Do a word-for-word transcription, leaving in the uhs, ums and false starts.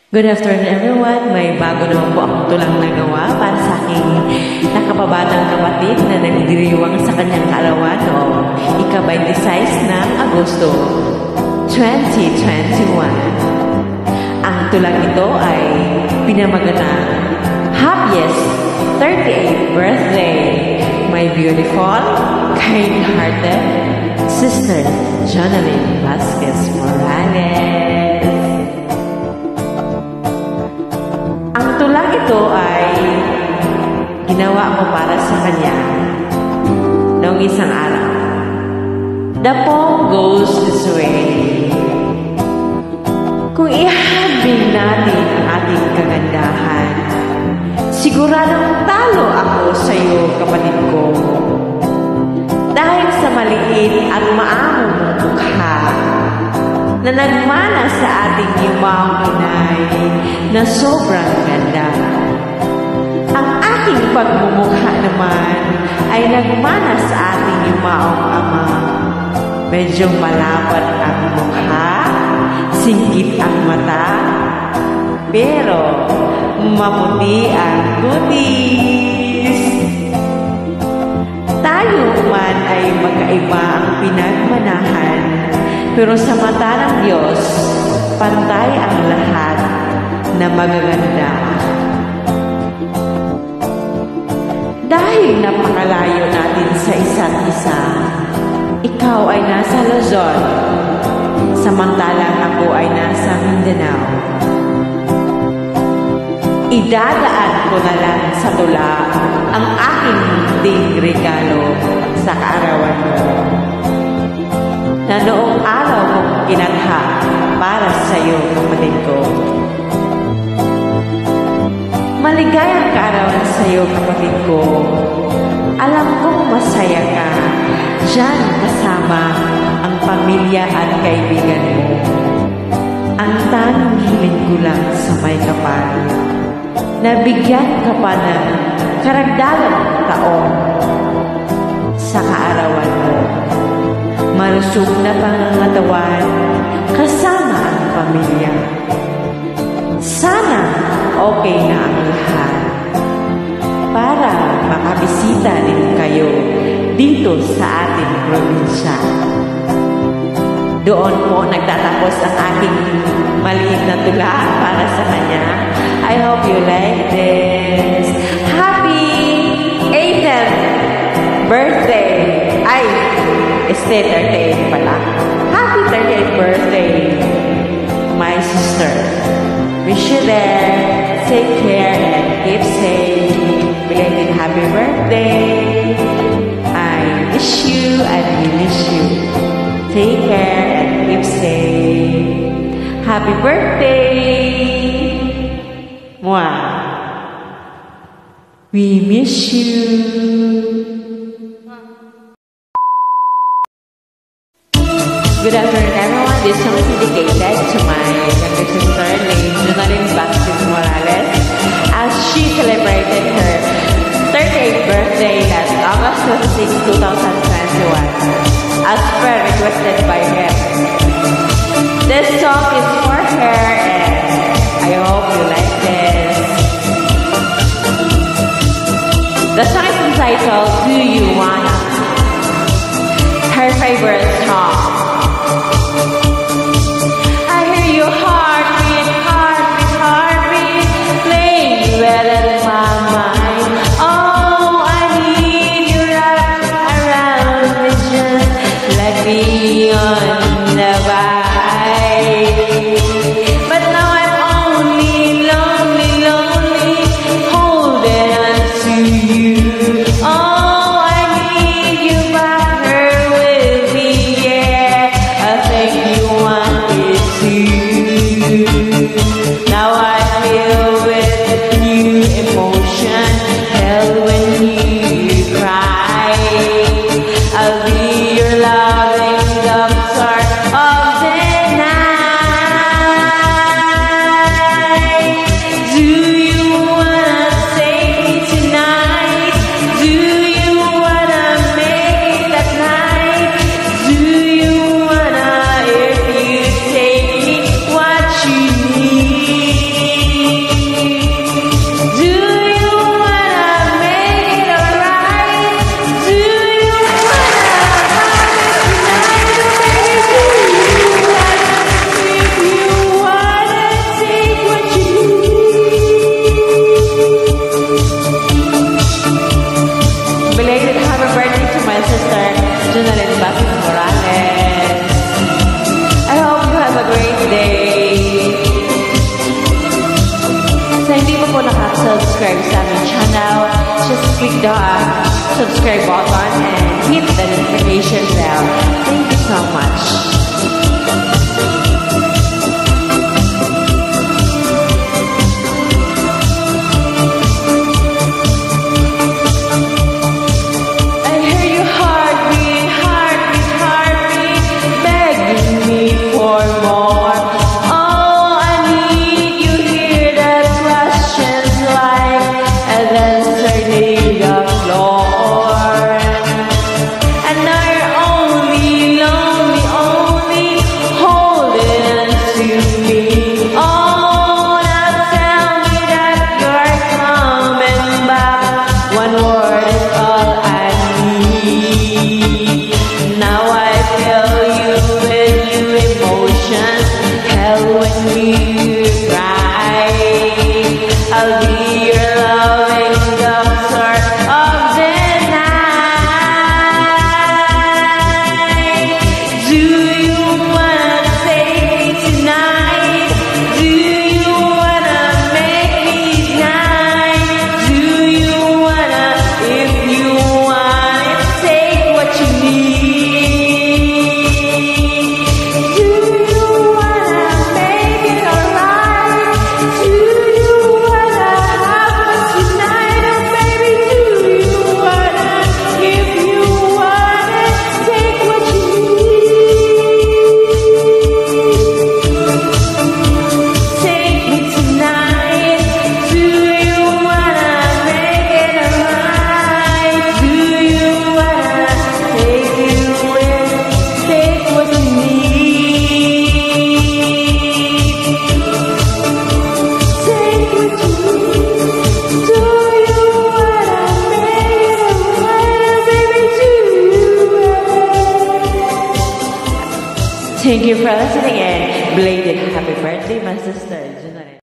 Good afternoon everyone, may bago naman po akong tulang nagawa para sa aking nakababatang kapatid na nagdiriwang sa kanyang kaarawan noong ika-twenty-six ng Agosto twenty twenty-one. Ang tulang ito ay pinamagatang Happiest thirty-eighth Birthday, my beautiful, kind-hearted sister Jonah Lyn Vasquez-Morales. Tulang ito ay ginawa ko para sa kanya noong isang araw. The poem goes this way. Kung ihambing natin ang ating kagandahan, siguradong talo ako sa iyo, kapatid ko. Dahil sa maliit at maamong mong mukha na nagmana sa ating yumang inay na sobrang ganda. Ang aking pagmumukha naman ay nagmana sa ating yumaong ama. Medyo malapad ang mukha, singkit ang mata, pero maputi ang kutis. Tayo man ay magkaiba ang pinagmanahan, pero sa mata ng Diyos, pantay ang lahat na magaganda. Dahil napakalayo natin sa isa't isa, ikaw ay nasa Luzon, samantalang ako ay nasa Mindanao. Idadaan ko na lang sa tula ang aking munting regalo sa kaarawan mo, na noong araw kong kinatha para sa iyo, kapatid ko. Maligayang kaarawan sa iyo, kapatid ko. Alam kong masaya ka diyan kasama ang pamilya at kaibigan mo. Ang tanging hiling ko lang sa may kapal, nabigyan ka pa ng karagdagang taon sa kaarawan mo. Malusog na pangangatawan kasama ang pamilya. Sana okay na ang lahat para makabisita din kayo dito sa ating probinsya. Doon po nagtatapos ang aking maliit na tula para sa kanya. I hope you like this. Happy eightieth birthday! Ay, este thirty-eight pala. Happy thirty-eighth birthday, my sister. Wish you there. Take care and keep safe. Belated happy birthday. I miss you and we miss you. Take care and keep safe. Happy birthday. Mwah. We miss you. Good afternoon, everyone. This song is dedicated to my younger sister named Jonah Lyn Vasquez-Morales as she celebrated her thirty-eighth birthday last August twenty-sixth, twenty twenty-one, as per requested by her. This song is for her and I hope you like this. The song is entitled Do You Wanna? Her favorite song. subscribe button and hit the notification bell. Thank you so much. Thank you for listening and belated happy birthday, my sister, Jonah Lyn.